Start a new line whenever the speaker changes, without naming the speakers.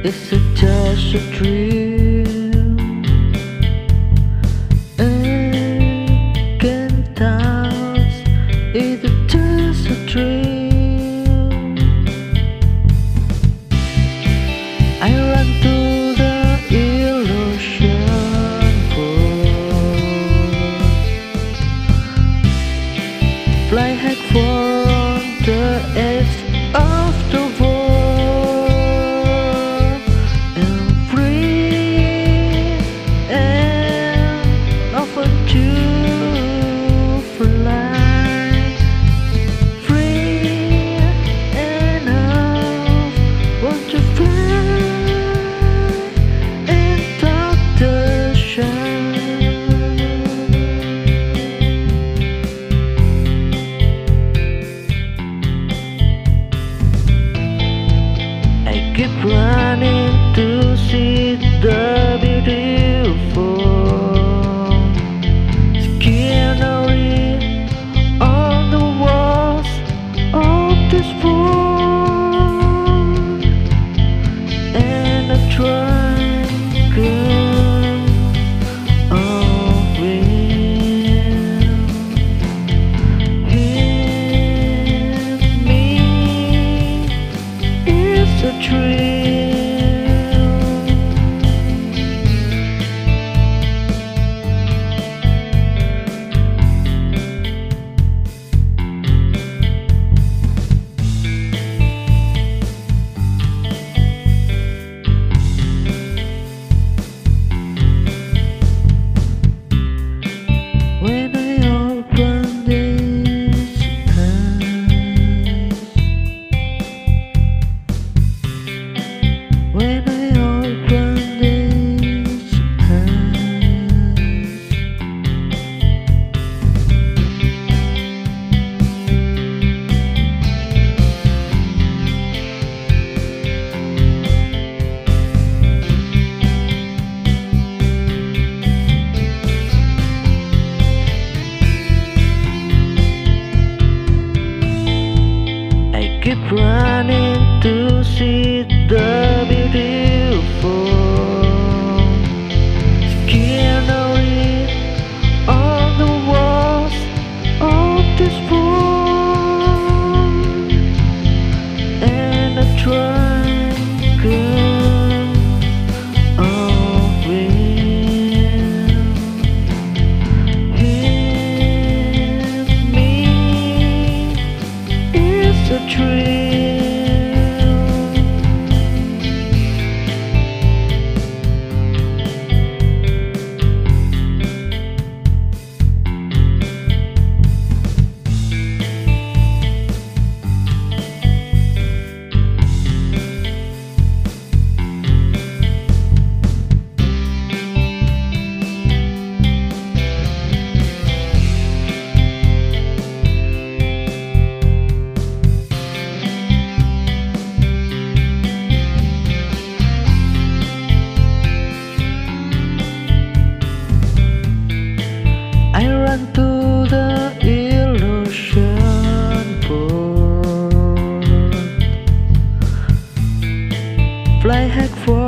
It's just a dream. And can touch. It's just a dream. I run to the illusion world. Fly high from the edge of the world. Keep running to see the beautiful scenery on the walls of this world, and a triangle of wind hit me. It's a dream. When I open these eyes, when I open these eyes, I keep running to see the beautiful scenery on the walls of this world, and a triangle of wind hit me. It's a dream. I run to the illusion world. Fly high for